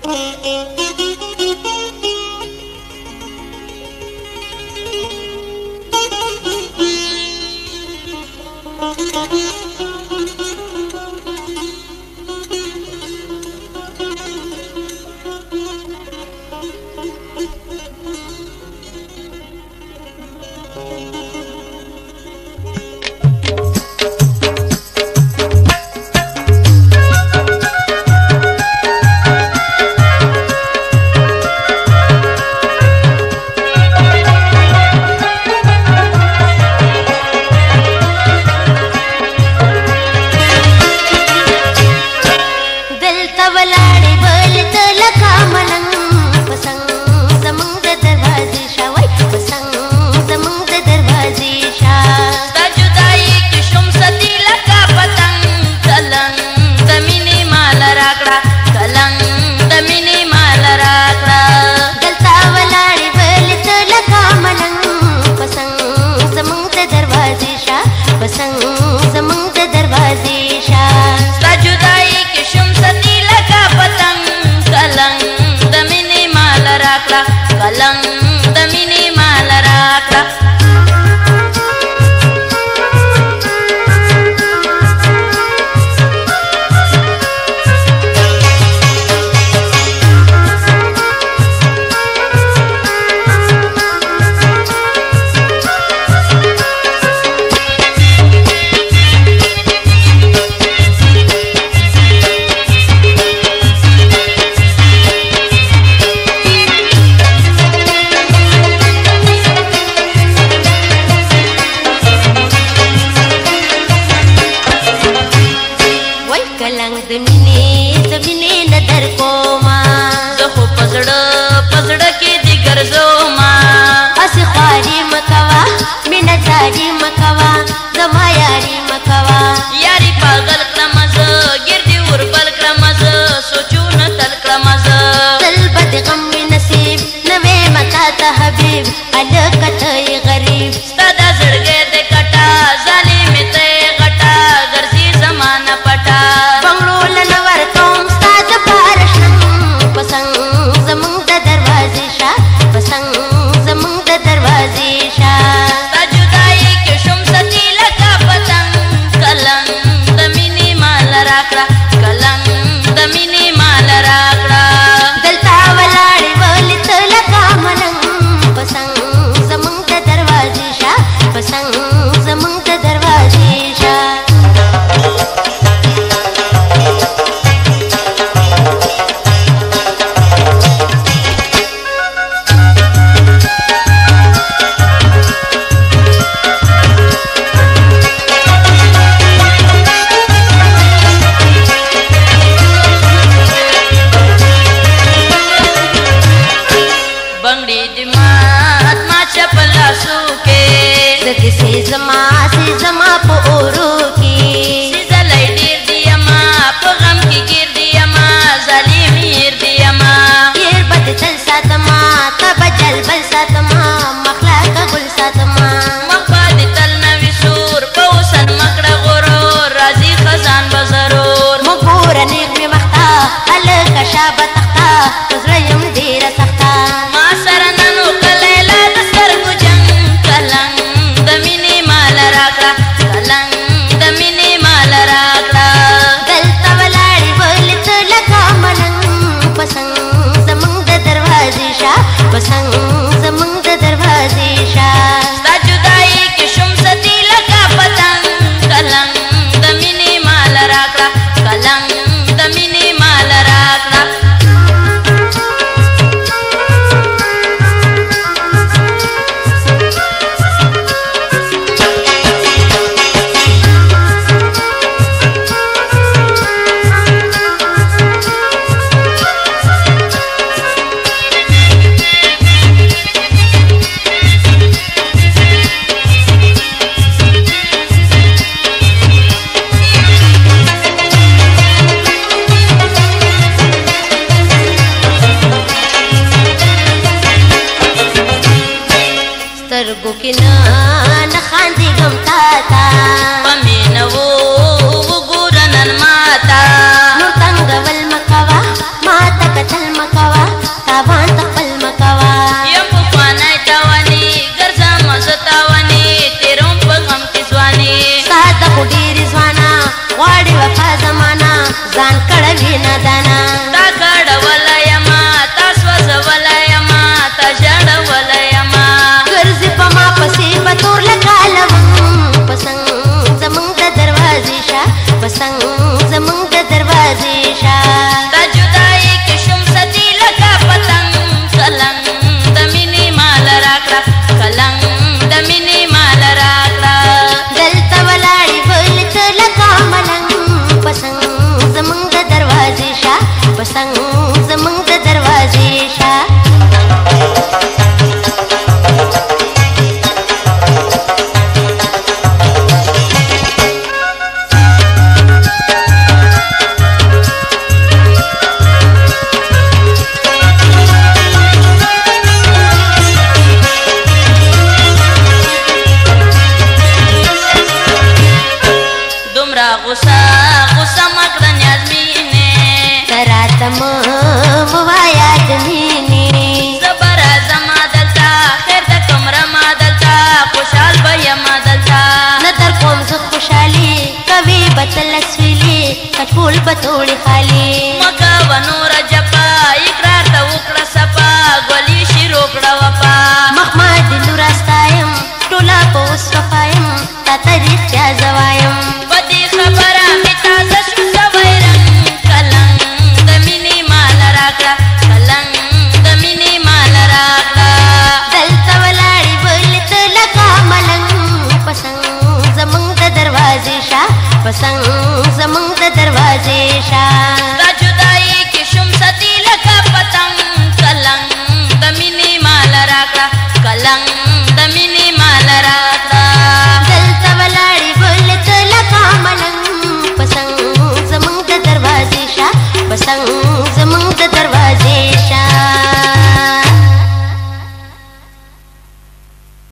कतल ځان کړوي نادانا تا کړولی یما تا سوځولی یما تا ژړولی یما ګرځي په ما پسې به تور لکالم پسنګ زمونږ د دروازې شه پسنګ زمونږ د دروازې شه تا جدایي کې شوم ستی لکه پتنګ کلنګ د مینې مال راکړه کلنګ د مینې مال راکړه دلته ولاړې بل ته لکه ملنګ پسنګ زمونږ د دروازې شه پسنګ زمونږ د دروازې شه غصه غصه مکړه نیازمینې ته راته مه ووایه د مینې زه به راځمه دلته خیر د کمره ما دلته خوشحال به یمه دلته نه در کوم زه خوشحالي کوې به ته لسویلې که ټول به توړې خالي مه کوه نوره جفا اقرار ته وکړه صفا ګلي شروع کړه وفا مخ ما د لوره ستایم ټوله په اوس وفایم تا ته رښتیا زه وایم خبره مې تازه شو سوی رنګ کلنګ د مینې مال راکړه کلنګ د مینې مال راکړه دلته ولاړې بل ته لکه ملنګ پسنګ زمونږ د دروازې شه پسنګ زمونږ د دروازې شه تا جدایي کې شوم ستی لکه پتنګ کلنګ د مینې مال راکړه کلنګ د مینې مال راکړه دلته ولاړې بل ته لکه ملنګ پسنګ زمونږ د دروازې شه پسنګ زمونږ د دروازې شه